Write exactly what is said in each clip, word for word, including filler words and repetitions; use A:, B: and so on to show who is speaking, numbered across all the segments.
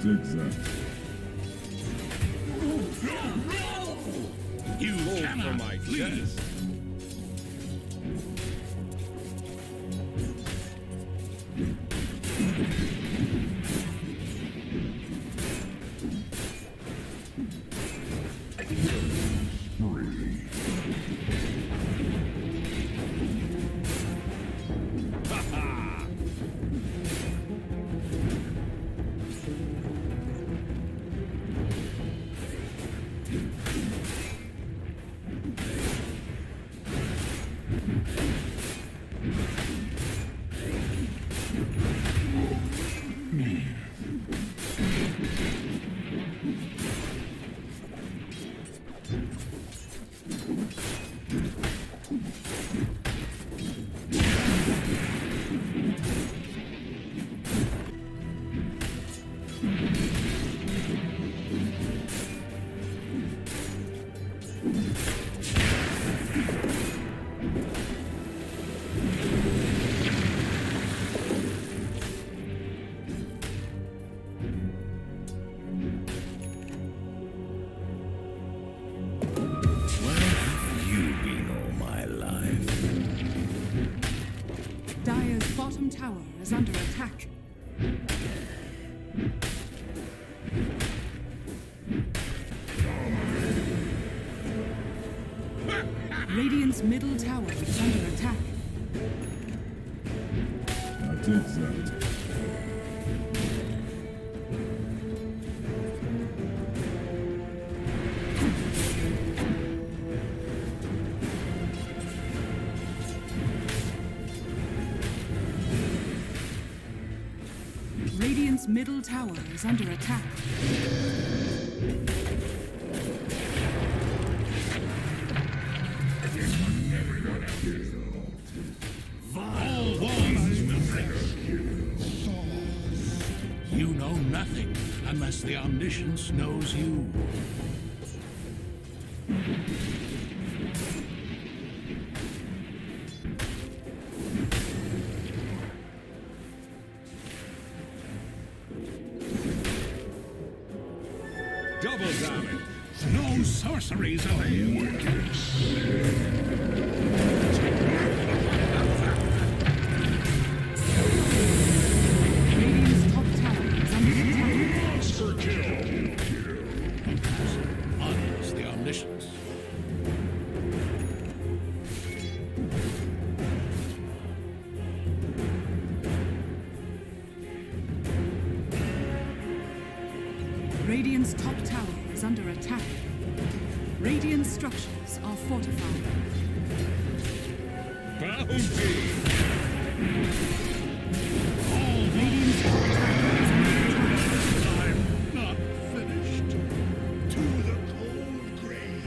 A: take that.
B: You cannot my flee.
C: Tower is under attack. Radiant's middle tower is under attack.
A: I'll take that.
C: Radiant's middle tower is under attack.
B: All ones will perish. You know nothing unless the omniscience knows you. Double damage. No sorceries avail.
C: Radiant's top tower is under attack.
B: Monster kill. Honors the omniscience.
C: Radiant's top tower is under attack. Radiant structures are fortified.
B: Bounty!
C: All Radiant's top tower is under attack.
B: I'm not finished. To the cold grave.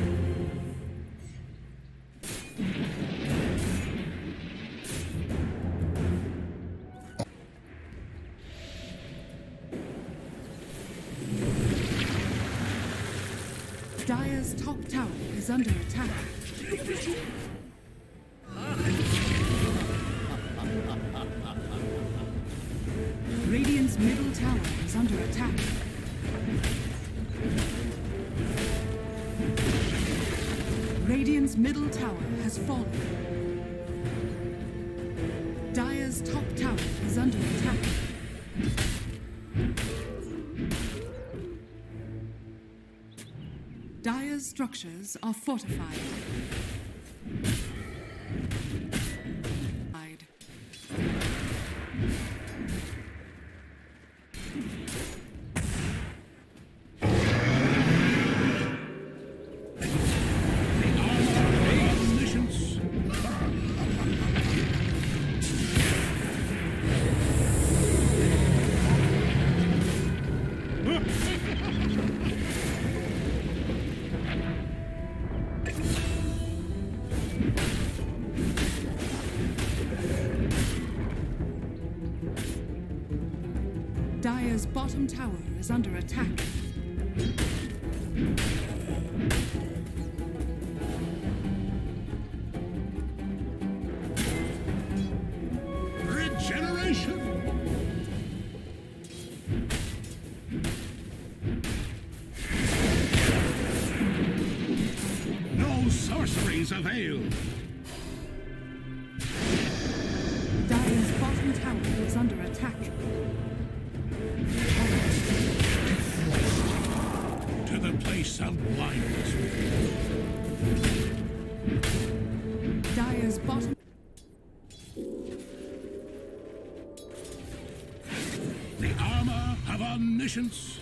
C: Dire's top tower is under attack. Radiant's middle tower is under attack. Radiant's middle tower has fallen. Dire's top tower is under attack. Dire's structures are fortified. Dire's bottom tower is under attack.
B: Regeneration! sorceries avail.
C: Dire's bottom tower is under attack.
B: To the place of blindness.
C: Dire's bottom.
B: The armor of omniscience.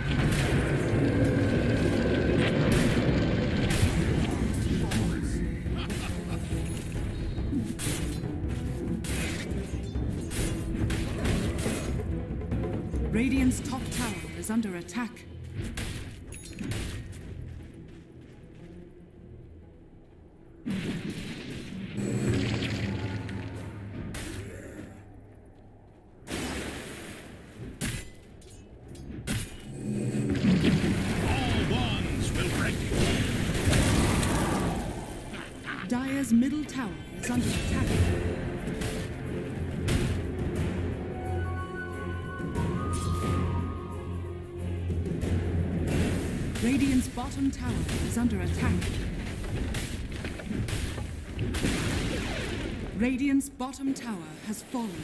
C: Radiant's top tower is under attack. Dire's middle tower is under attack. Radiant's bottom tower is under attack. Radiant's bottom tower has fallen.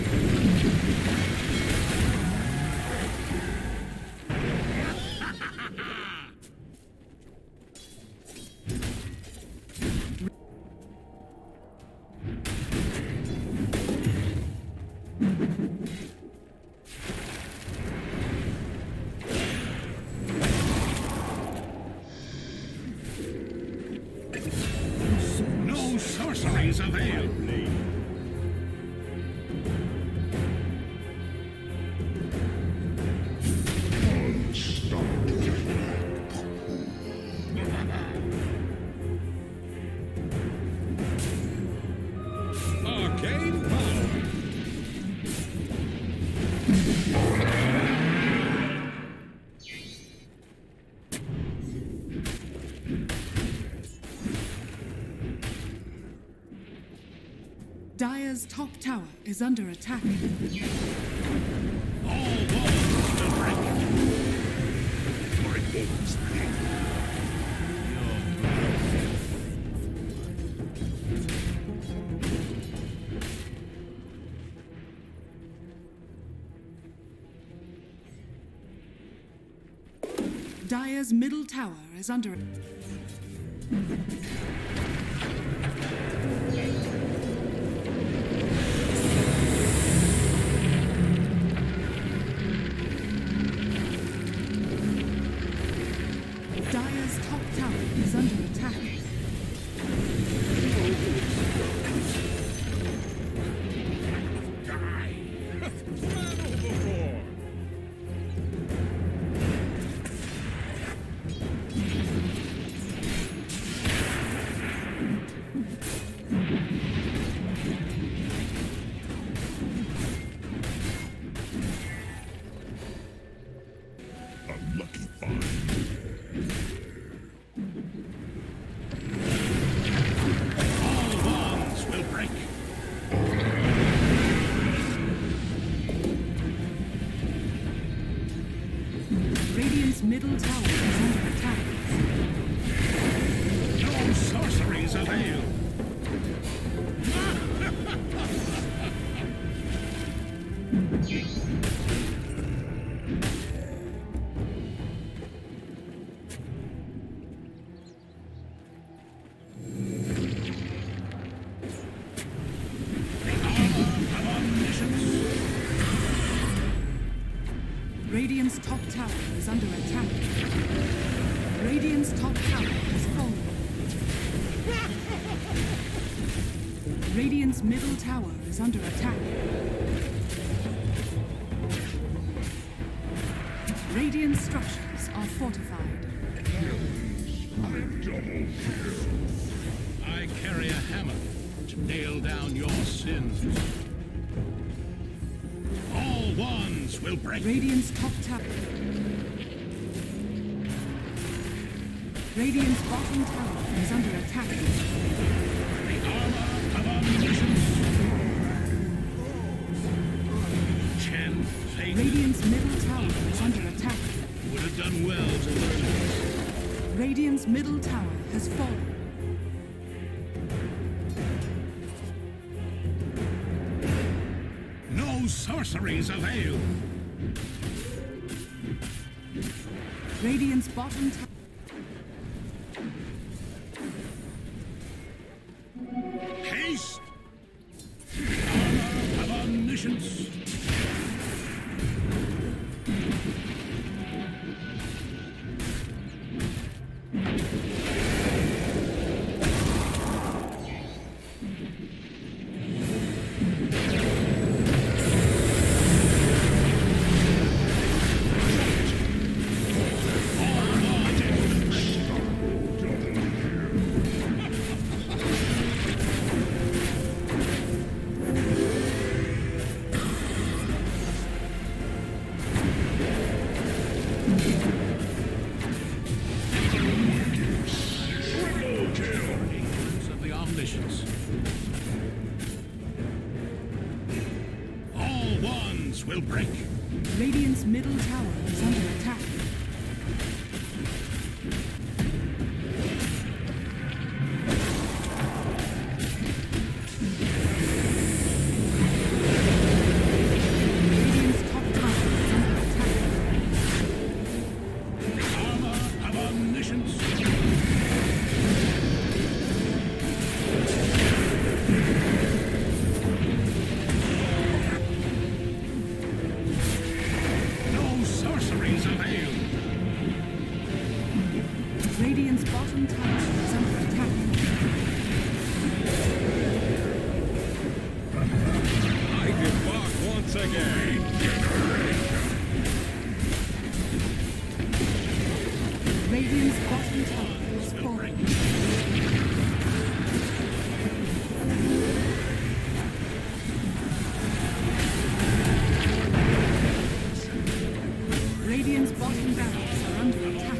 B: Sorceries avail. Arcane power.
C: Dire's top tower is under attack.
B: All walls will break. For it is
C: Dire's middle tower is under Dire's top tower is under attack. Radiant's middle tower is under attack.
B: no sorceries avail.
C: Radiant's top tower is under attack. Radiant's top tower has fallen. Radiant's middle tower is under attack. Radiant structures are fortified.
B: I carry a hammer to nail down your sins. All wands will break.
C: Radiant's top tower. Radiant's bottom tower is under attack.
B: The armor of omniscience. Chen Feng
C: Radiant's middle tower is under attack.
B: would have done well to learn this.
C: Radiant's middle tower has fallen.
B: sorceries avail.
C: Radiant's bottom tower.
B: Haste! Armor of omniscience. All wands will break.
C: Radiant's middle tower is under attack. Radiant's top tower is under attack.
B: Armor of omniscience.
C: Radiant's bottom tower is under attack.
A: I give back once again.
C: Radiant's bottom tower is falling. Radiant's bottom barracks are under attack.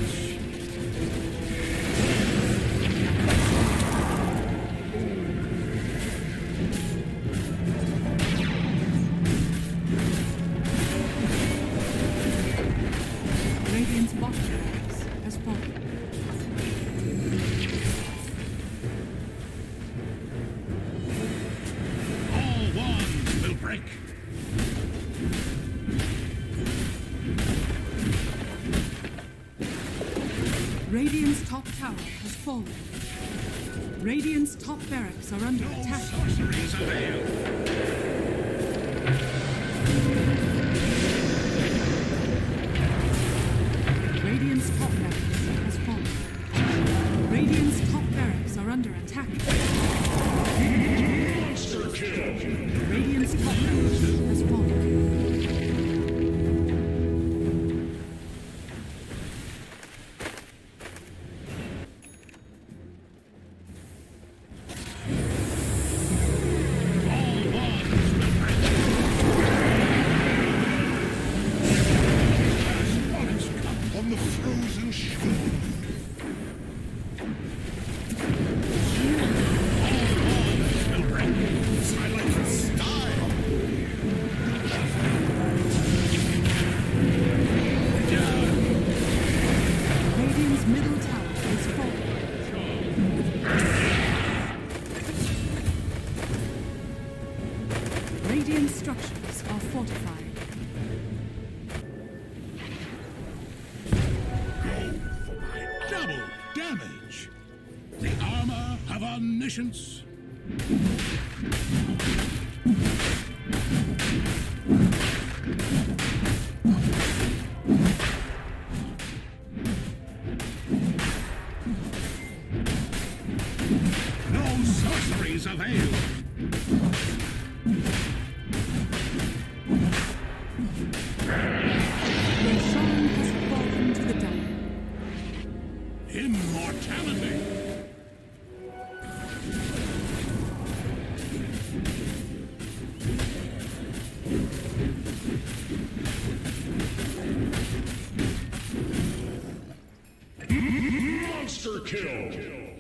C: Radiant's bottom barracks has fallen.
B: All wands will break.
C: Radiant's top tower has fallen. Radiant's top barracks are under
B: No
C: attack.
B: sorceries avail.
C: Radiant's top barracks has fallen. Radiant's top barracks are under attack.
B: Monster kill.
C: Radiant's top barracks has fallen.
B: All wands will break. Last come on the frozen shore. All wands will break. Silence style.
C: Radiant's middle tower is fallen. Radiant structures are fortified.
B: Double damage. The armor of omniscience. No sorceries avail.
C: Roshan has fallen to the dire.
B: Immortality. Monster kill.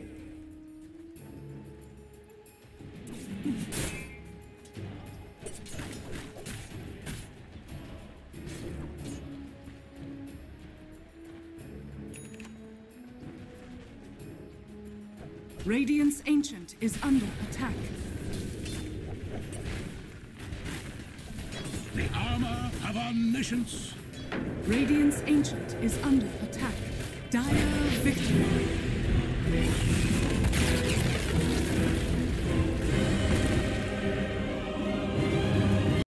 C: Radiant's Ancient is under attack.
B: The armor of omniscience.
C: Radiant's Ancient is under attack. Dire victory.